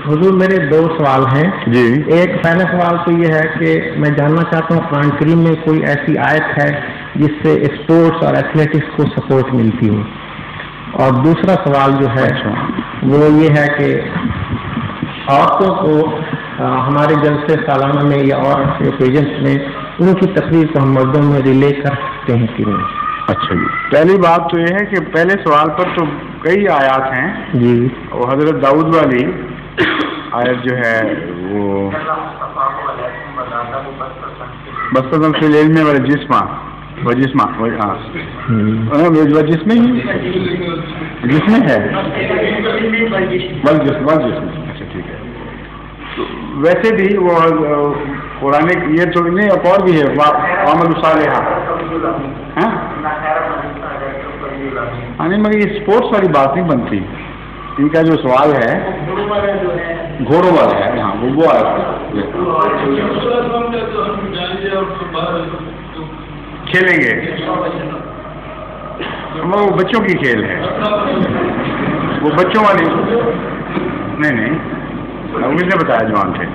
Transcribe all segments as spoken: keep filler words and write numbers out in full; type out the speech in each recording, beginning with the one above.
हुजूर मेरे दो सवाल हैं जी। एक पहला सवाल तो ये है कि मैं जानना चाहता हूँ कुरान करीम में कोई ऐसी आयत है जिससे स्पोर्ट्स और एथलेटिक्स को सपोर्ट मिलती हो, और दूसरा सवाल जो है वो ये है कि औरतों को आ, हमारे जलसे सालाना में या और ओकेजन्स में उनकी तकरीर को हम मर्दों में रिले कर सकते हैं कि नहीं? अच्छा जी, पहली बात तो ये है कि पहले सवाल पर तो कई आयत हैं जी। वो हजरत दाऊद वाली आयत जो है वो बस्तन से लेन में वाले जिस्मा वो जिस्मा वही हाँ वो जिसमें ही जिसमें है बल जिस्म बल जिस्म। अच्छा ठीक है, तो वैसे भी वो पुराने ये तो नहीं एक और भी है अमल सालेहा हाँ नहीं, मगर ये स्पोर्ट्स वाली बात नहीं बनती। इनका जो सवाल है घोड़ों वाला है, हाँ वो वो आया खेलेंगे वो बच्चों की खेल है, वो बच्चों वाली नहीं नहीं किसने बताया जवान थे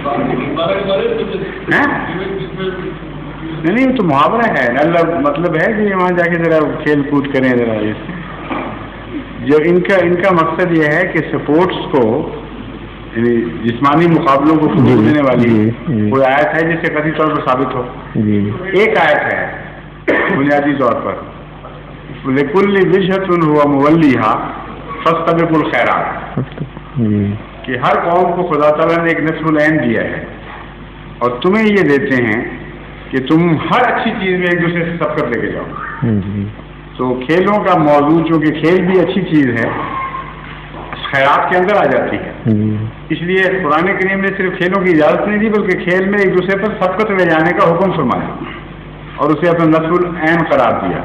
हैं? नहीं नहीं तो मुहावरा है अल्लाह मतलब है कि वहाँ जाके जरा खेल कूद करें जरा। जो इनका इनका मकसद ये है कि स्पोर्ट्स को यानी जिस्मानी मुकाबलों को फरोग देने वाली कोई आयत है जिससे कथित तौर पर साबित हो। एक आयत है बुनियादी तौर पर लिकुल्ली विजहतुन हुवा मुवल्लिहा फस्तबिकुल खैरात कि हर कौम को खुदा ताला ने एक नस्बुल ऐन दिया है और तुम्हें ये देते हैं कि तुम हर अच्छी चीज़ में एक दूसरे से सबकत लेके जाओ। तो खेलों का मौजू चूँकि खेल भी अच्छी चीज़ है खैरात के अंदर आ जाती है, इसलिए कुरान करीम ने सिर्फ खेलों की इजाज़त नहीं दी बल्कि खेल में एक दूसरे पर सबकत ले जाने का हुक्म फरमाया और उसे अपना नस्बुल ऐन करार दिया।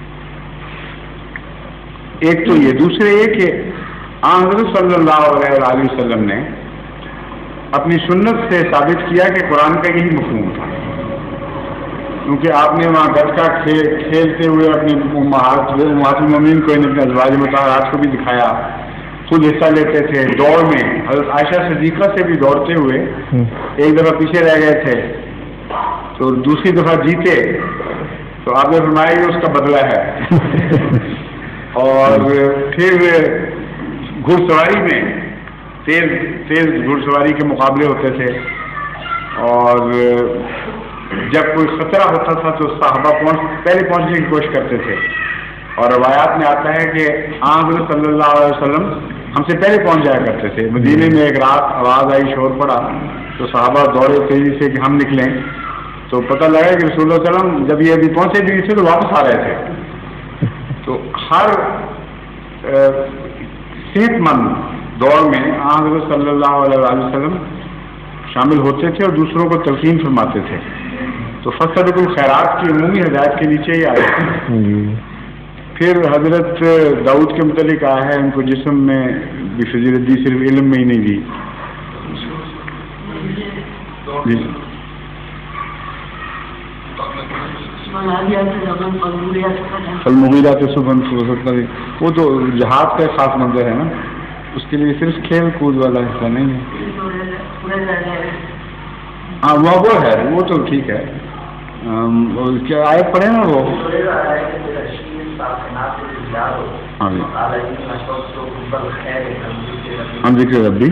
एक तो ये, दूसरे ये कि हज़रत सल्लल्लाहु अलैहि वसल्लम ने अपनी सुन्नत से साबित किया कि कुरान का यही मफ़हूम था, क्योंकि आपने वहाँ गतका खेल खेलते हुए अपने उम्महातुल-मोमिनीन को अपने अज़वाज मुतहहरात को भी दिखाया, खुद हिस्सा लेते थे दौड़ में। हज़रत आयशा सिद्दीक़ा से भी दौड़ते हुए एक दफ़ा पीछे रह गए थे तो दूसरी दफ़ा जीते तो आपने फरमाया कि उसका बदला है। और फिर घुड़सवारी में तेज तेज घुड़सवारी के मुकाबले होते थे और जब कोई खतरा होता था तो साहबा पहुंच पहले पहुंचने की कोशिश करते थे और रवायात में आता है कि हज़रत सल्लल्लाहु अलैहि वसल्लम हमसे पहले पहुंच जाया करते थे। मदीने में एक रात आवाज़ आई, शोर पड़ा तो साहबा दौड़े तेजी से कि हम निकलें, तो पता लगा कि रसूलुल्लाह सल्लल्लाहु अलैहि वसल्लम जब ये अभी पहुंचे भी थे तो वापस आ रहे थे। तो हर सेहतमंद दौड़ में हज़रत सल्लल्लाहु अलैहि वसल्लम शामिल होते थे और दूसरों को तलकीन फरमाते थे। तो फस्तबिकुल खैरात की उमूमी हिदायत के नीचे ही आए। फिर हजरत दाऊद के मुतालिक आया है उनको जिस्म में भी फजीलत दी, सिर्फ इल्म में ही नहीं दी। फलमुगीरात सुबह वो तो जहाज का खास मंजर है ना, उसके लिए सिर्फ खेल कूद वाला हिस्सा नहीं है। हाँ वो वो है वो तो ठीक है। क्या आयत पढ़े ना वो हम जिक्र रब्बी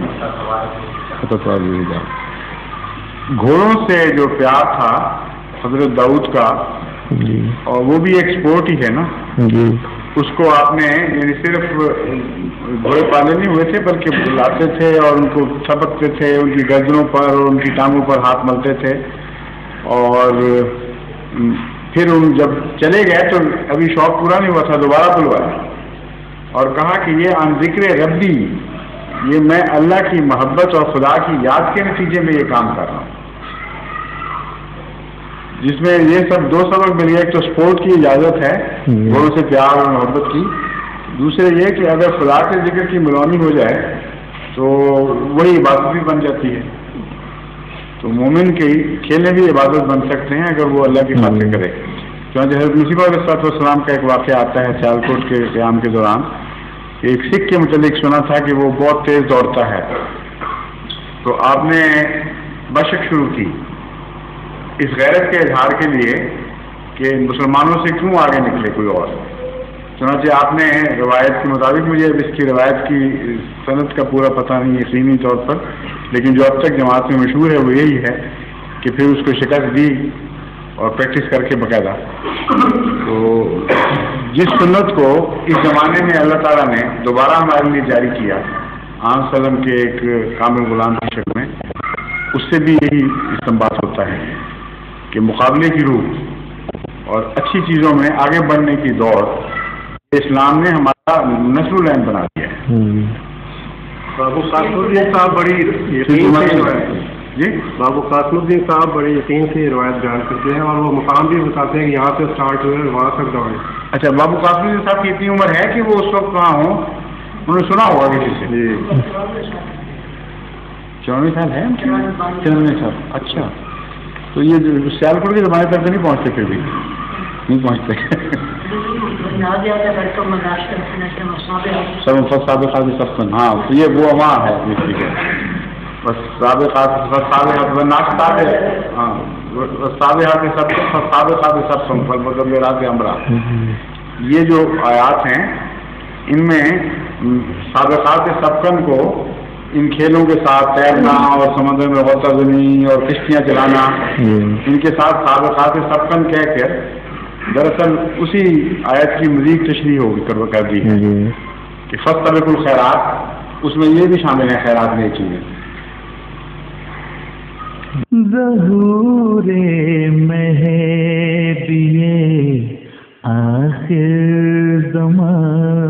घोड़ों से जो प्यार था हजरत दाऊद का और वो भी एक स्पोर्ट ही है ना, उसको आपने यानी सिर्फ घोड़े पाले नहीं हुए थे बल्कि बुलाते थे और उनको थपकते थे, उनकी गर्दनों पर और उनकी टांगों पर हाथ मलते थे और फिर उन जब चले गए तो अभी शौक पूरा नहीं हुआ था, दोबारा बुलवाया और कहा कि ये अन ज़िक्र रब्बी, ये मैं अल्लाह की मोहब्बत और खुदा की याद के नतीजे में ये काम कर रहा हूँ। जिसमें ये सब दो सबक मिल गए, एक तो स्पोर्ट की इजाज़त है घोड़ों से प्यार और मोहब्बत की, दूसरे ये कि अगर खुदा के जिक्र की मलानी हो जाए तो वही इबादत भी बन जाती है। तो मोमिन के खेलने भी इबादत बन सकते हैं अगर वो अल्लाह की खातिर करे। क्योंकि हज़रत मसीह अलैहिस्सलाम का एक वाक़या आता है सियालकोट के क़याम के दौरान, एक सिख के मुतालिक सुना था कि वो बहुत तेज़ दौड़ता है تو آپ نے بشک شروع کی اس غیرت کے اظہار کے لیے کہ مسلمانوں سے کیوں آگے نکلے کوئی اور. چنانچہ آپ نے روایت کے مطابق، مجھے اس کی روایت کی صنعت کا پورا پتہ نہیں یقینی طور پر، لیکن جو اب تک جماعت میں مشہور ہے وہ یہی ہے کہ پھر اس کو شکست دی اور پریکٹس کر کے باقاعدہ. تو جس سنت کو اس زمانے میں اللہ تعالیٰ نے دوبارہ ہمارے لیے جاری کیا آن سلم کے ایک کامل غلام کی شکل میں، اس سے بھی یہی استنباط ہوتا ہے کہ مقابلے کی روح اور اچھی چیزوں میں آگے بڑھنے کی دوڑ اسلام نے ہمارا نسل العین بنا دیا ہے. بابو قاسم الدین صاحب بڑی یقین سے جی بابو قاسم الدین صاحب بڑے یقین سے روایت بیان کرتے ہیں اور وہ مقام بھی بتاتے ہیں کہ یہاں سے اسٹارٹ ہوئے وہاں تک دوڑے. اچھا، بابو قاسم الدین صاحب کی اتنی عمر ہے کہ وہ اس وقت کہاں ہوں؟ انہوں نے سنا ہوگا کسی سے. جی چورانوے سال ہے چورانوے سال. اچھا، تو یہ سیالکوٹ کے زمانے تک تو نہیں پہنچتے، پھر بھی نہیں پہنچتے. سب ہاں، تو یہ وہ وہاں ہے بس سابقات سابقات ہاں سابقات سب سابقات سب سن پل مطلب رات امرا. یہ جو آیات ہیں ان میں سابقات سبقن کو ان کھیلوں کے ساتھ تیرنا اور سمندر میں غوطہ زنی اور کشتیاں چلانا، ان کے ساتھ سابقات سبقن کہہ کر دراصل اسی آیت کی مزید تشریح ہوگی کر دی ہے کہ فاستبقوا الخیرات، اس میں یہ بھی شامل ہے خیرات میں چیزیں. ظہور مہدی آخر زمان